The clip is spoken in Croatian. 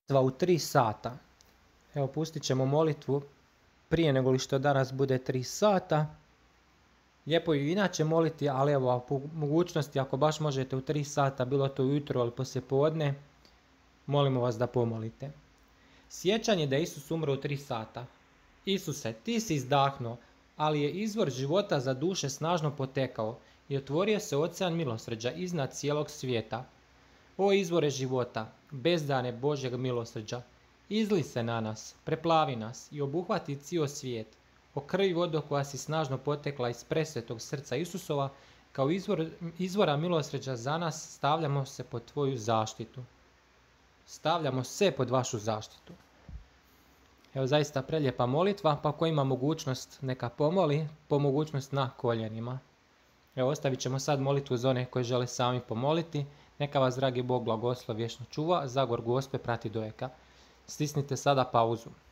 U 3 sata. Evo, pustit ćemo molitvu prije nego li što danas bude 3 sata. Lijepo je inače moliti, ali evo, po mogućnosti, ako baš možete u 3 sata, bilo to ujutro ili poslijepodne, molimo vas da pomolite. Sjećanje da Isus umro u 3 sata. Isuse, ti si izdahnuo, ali je izvor života za duše snažno potekao i otvorio se ocean milosrđa iznad cijelog svijeta. O izvore života, bezdane Božjeg milosrđa, izli se na nas, preplavi nas i obuhvati cijel svijet. O krvi vodo koja si snažno potekla iz presvetog srca Isusova, kao izvora milosrđa za nas, stavljamo se pod tvoju zaštitu. Stavljamo se pod vašu zaštitu. Evo, zaista prelijepa molitva, pa ko ima mogućnost neka pomoli, po mogućnost na koljenima. Evo, ostavit ćemo sad molitvu za one koji žele sami pomoliti. Neka vas dragi Bog blagoslov vječno čuva, Zagor Gospe prati do vijeka. Stisnite sada pauzu.